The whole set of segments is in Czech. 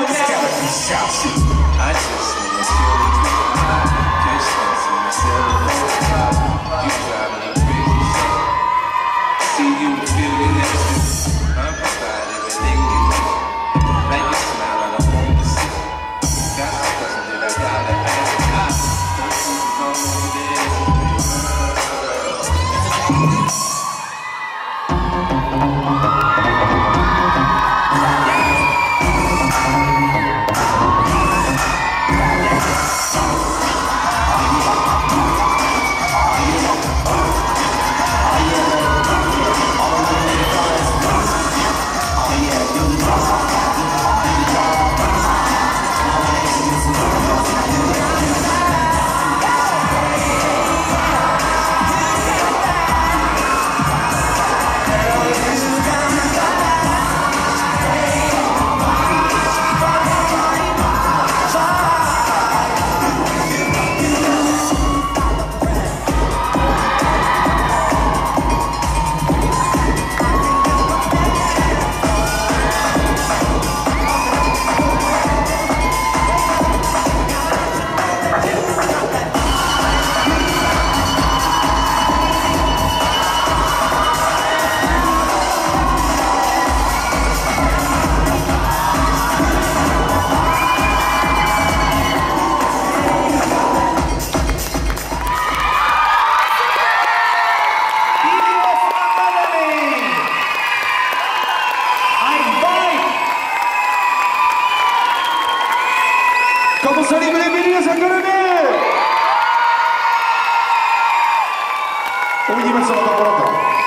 Komu se líbily B.D.S akademie? Uvidíme, co na to porota.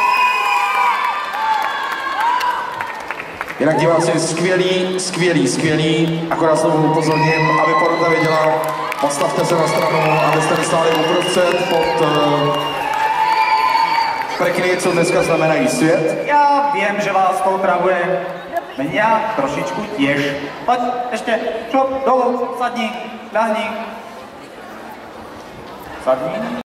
Jinak diváci, skvělý. Akorát znovu upozorním, aby porota věděla, postavte se na stranu, abyste nestáli uprostřed pod prekny, co dneska znamenají svět. Já vím, že vás to otravuje. Mě trošičku těž. Pojď, ještě, šup, dolů, sadni, ľahni. Sadni.